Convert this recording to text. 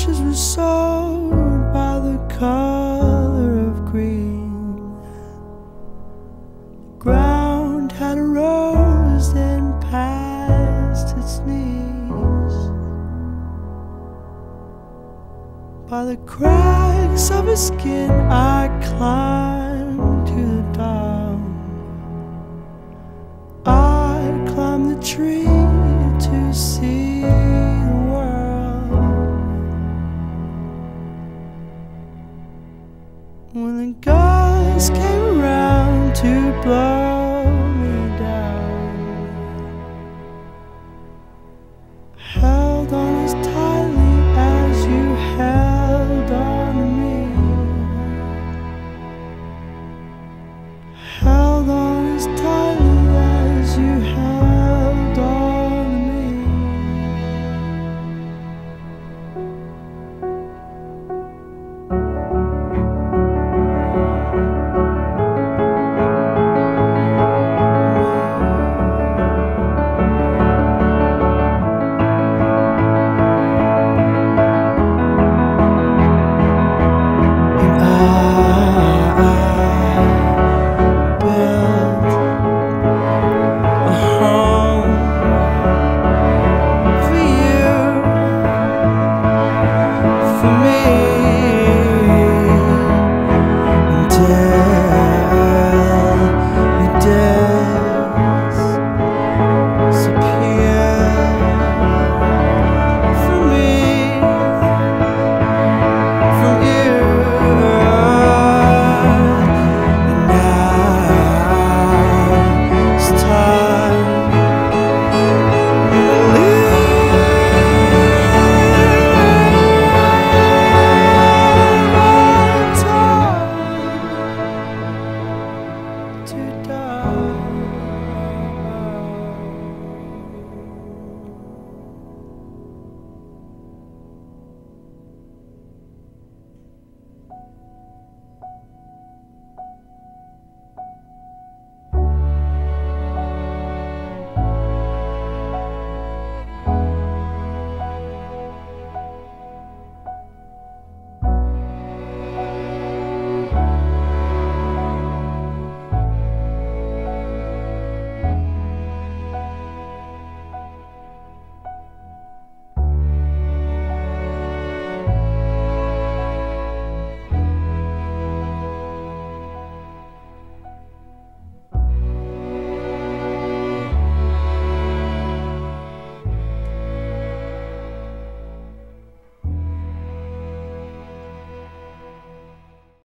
ashes were sold by the color of green. The ground had rose and past its knees. By the cracks of his skin I climbed to the dawn. I climbed the tree to see the world. When the guys came around to blow me down, held on as tightly as you held on to me. Held on as tightly as you held on to me. For me.